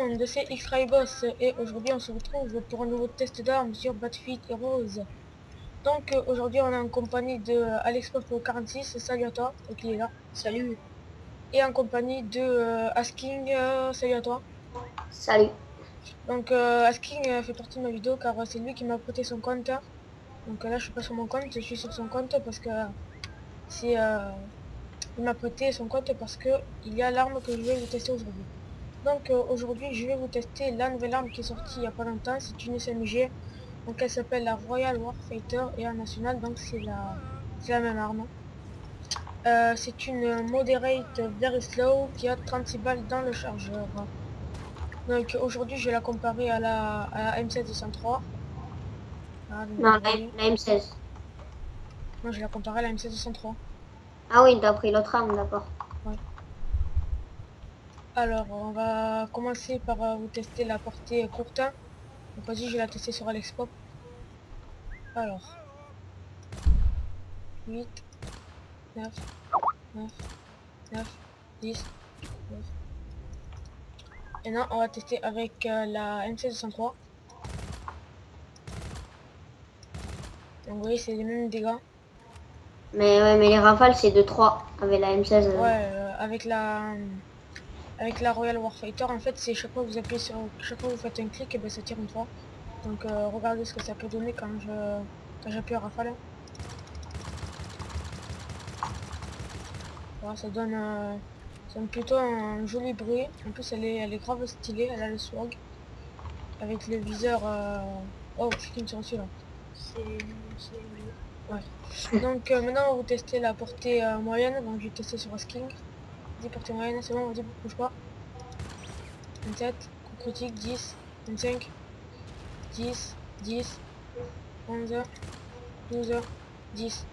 monde, c'est X-Ray-Boss et aujourd'hui on se retrouve pour un nouveau test d'armes sur Battlefield Heroes. Donc aujourd'hui on est en compagnie de AlexPop46, salut à toi, donc il est là. Salut. Et en compagnie de Asking, salut à toi. Salut. Donc Asking fait partie de ma vidéo car c'est lui qui m'a prêté son compte. Donc là je suis pas sur mon compte, je suis sur son compte parce que c'est il m'a prêté son compte parce que il y a l'arme que je vais vous tester aujourd'hui. Donc aujourd'hui je vais vous tester la nouvelle arme qui est sortie il n'y a pas longtemps, c'est une SMG, donc elle s'appelle la Royal Warfighter et en national donc c'est la même arme. C'est une moderate very slow qui a 36 balles dans le chargeur. Donc aujourd'hui je vais la comparer à la M16-203. Ah, donc Non, vous voyez, la M16. moi je vais la comparer à la M16-203. Ah oui, t'as pris l'autre arme, d'accord. Ouais. Alors on va commencer par vous tester la portée courte. Donc vas-y je vais la tester sur AlexPop. Alors 8, 9, 9, 9, 10, 9. Et non, on va tester avec la M16-203. Donc vous voyez, c'est les mêmes dégâts. Mais ouais, mais les rafales, c'est de 3 avec la M16. Ouais, avec la Royal Warfighter, en fait, c'est chaque fois que vous appuyez sur... Chaque fois que vous faites un clic, et ben, ça tire une fois. Donc regardez ce que ça peut donner quand j'appuie à rafale. Voilà, ça donne plutôt un joli bruit. En plus, elle est grave stylée, elle a le swag. Avec le viseur... Oh, je suis sur dessus là. Ouais. Donc maintenant on va vous tester la portée moyenne, donc je vais tester sur Asking. Vas-y, portée moyenne, c'est bon, vas-y, bouge pas. 27, coup critique, 10, 25, 10, 10, 11, 12, 10.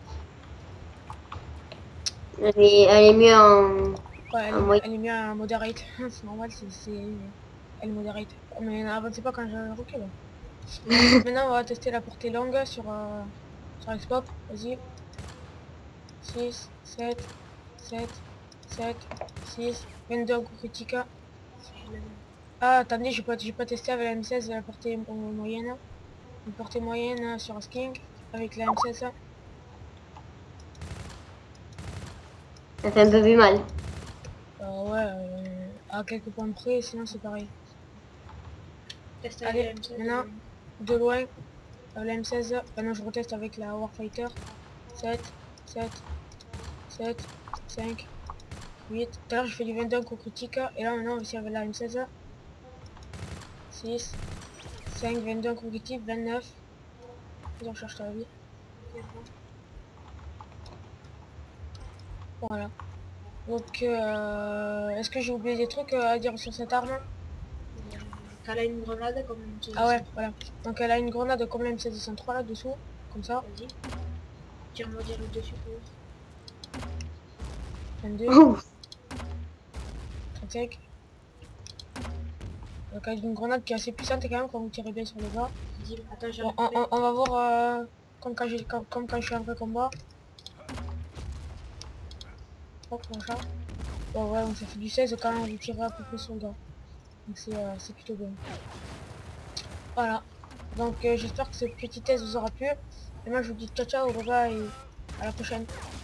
Elle est mieux Ouais, en moyenne. elle est mieux à moderate, c'est normal, elle est moderate. Mais n'avancez pas quand je recule. Maintenant on va tester la portée longue sur Xpop, vas-y. 6, 7, 7, 7, 6, 22 coup critique. Ah, attendez, j'ai pas testé avec la M16 la portée moyenne. Une portée moyenne sur Asking avec la M16. Ça fait un peu plus mal. Ouais, à quelques points près, sinon c'est pareil. Allez, maintenant, de loin, la M16. Maintenant, je reteste avec la Warfighter. 7, 7, 7, 5, 8. Tout à l'heure, je fais du 22 coup critique. Et là, maintenant, on va essayer avec la M16. 6, 5, 22 coup critique, 29. Vas-y, on cherche ta vie. Voilà. Donc, est-ce que j'ai oublié des trucs à dire sur cette arme? Elle a une grenade comme une Ah ouais, voilà. Donc elle a une grenade comme la M16-203 là-dessous, comme ça. Vas-y. Tire-moi direct dessus. 22, 35. Donc elle a une grenade qui est assez puissante quand même quand vous tirez bien sur les gars. Attends, Bon, on va voir comme quand je suis en vrai combat. Hop, comme ça. Bon ouais, donc ça fait du 16 quand même vous tirez à peu près sur le gars. Donc c'est plutôt bien. Voilà. Donc j'espère que ce petit test vous aura plu. Et moi je vous dis ciao ciao, au revoir et à la prochaine.